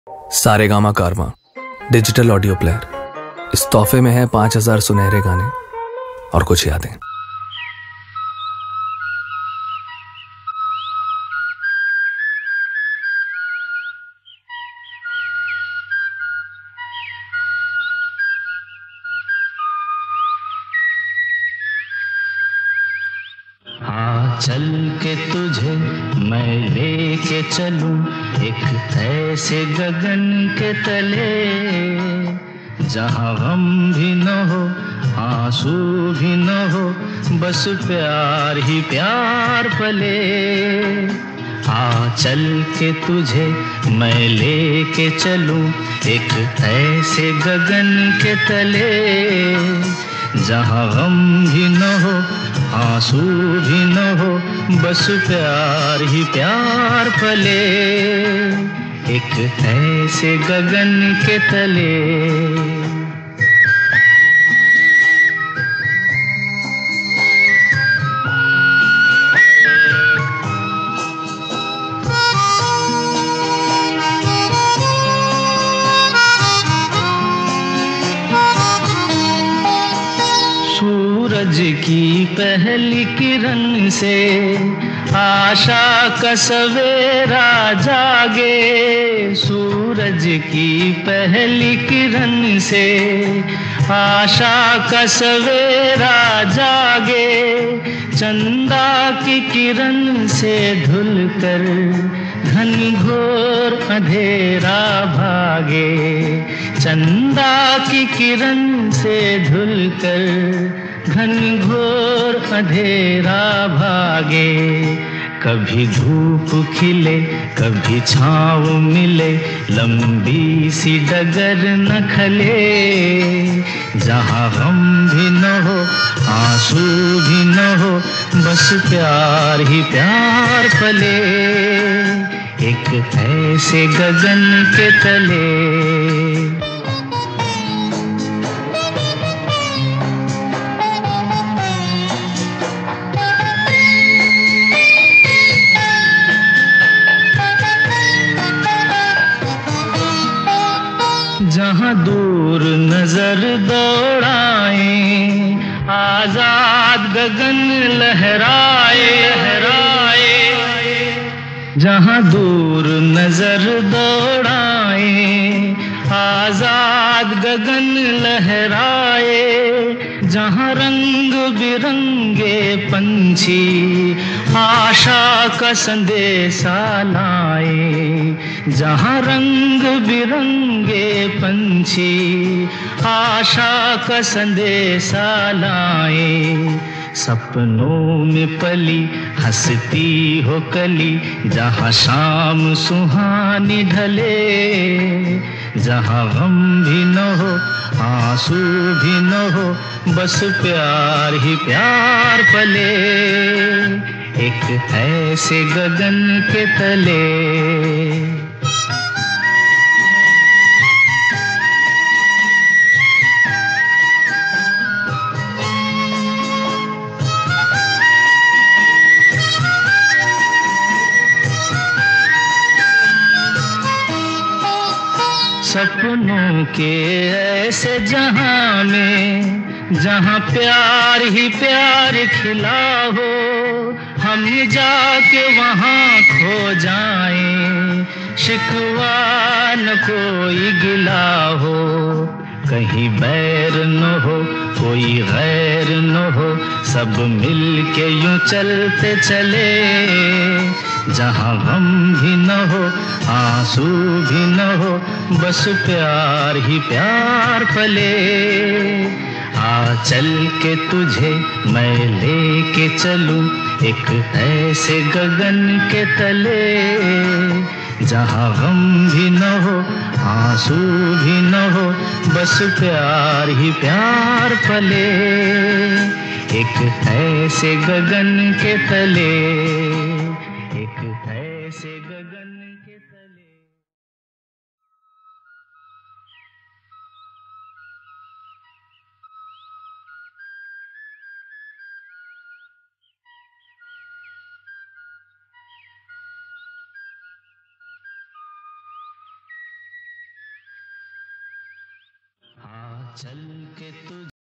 सारेगामा कारवां digital audio player. इस तोहफे में है 5000 सुनहरे गाने और कुछ यादें। हाँ, चल के तुझे मैं लेके चलूं एक ऐसे गगन के तले, जहाँ गम भी न हो आंसू भी न हो, बस प्यार ही प्यार पले। हाँ, चल के तुझे मैं लेके चलूं एक ऐसे गगन के तले, जहाँ गम भी न हो आंसू भी न हो, बस प्यार ही प्यार पले, एक ऐसे गगन के तले। सूरज की पहली किरण से आशा का सवेरा जागे, सूरज की पहली किरण से आशा का सवेरा जागे, चंदा की किरण से धुलकर घनघोर अंधेरा भागे, चंदा की किरण से धुलकर घनघोर अंधेरा भागे। कभी धूप खिले कभी छाँव मिले, लंबी सी डगर न खले, जहाँ गम भी न हो आंसू भी न हो, बस प्यार ही प्यार पले, एक ऐसे गगन के तले। जहाँ दूर नजर दौड़ाए आजाद गगन लहराए, जहाँ दूर नजर दौड़ाए आजाद गगन लहराए, जहाँ रंग बिरंगे पंछी आशा का संदेशा लाए, जहाँ रंग बिरंगे पंछी आशा का संदेशा लाए, सपनों में पली हंसती हो कली, जहाँ शाम सुहानी ढले, जहाँ गम भी न हो आंसू भी न हो, बस प्यार ही प्यार पले, एक ऐसे गगन के तले। सपनों के ऐसे जहां में, जहां प्यार ही प्यार खिला हो, हम जाके वहां खो जाएं, शिकवा न कोई गिला हो, कहीं बैर न हो कोई गैर न हो, सब मिल के यूं चलते चले, जहाँ गम भी न हो आंसू भी न हो, बस प्यार ही प्यार पले। आ चल के तुझे मैं लेके चलूं एक ऐसे गगन के तले, जहाँ गम भी न हो आंसू भी न हो, बस प्यार ही प्यार पले, एक ऐसे गगन के तले, एक ऐसे गगन के तले। चल के तुझ